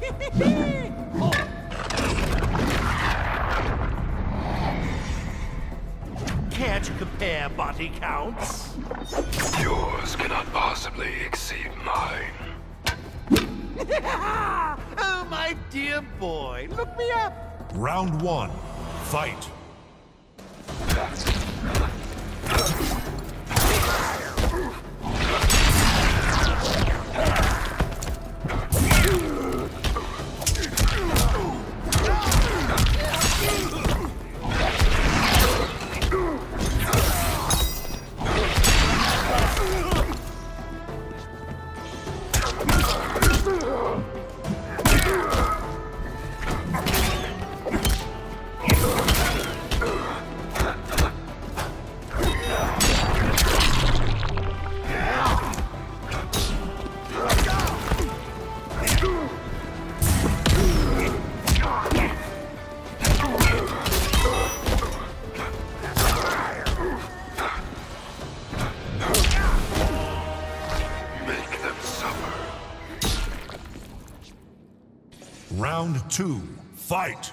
Care to compare body counts? Yours cannot possibly exceed mine. Oh, my dear boy, look me up. Round 1, fight. Round 2, fight!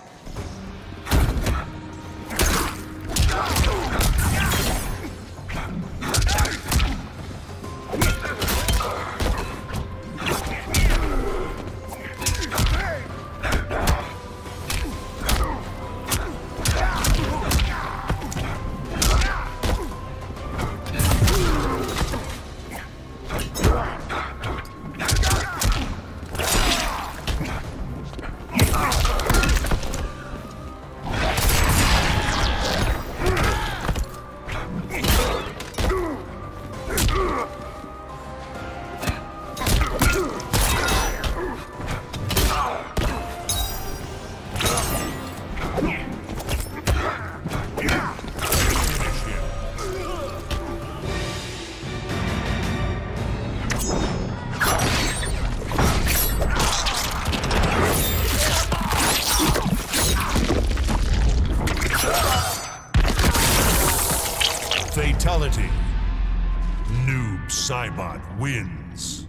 Fatality. Noob Saibot wins.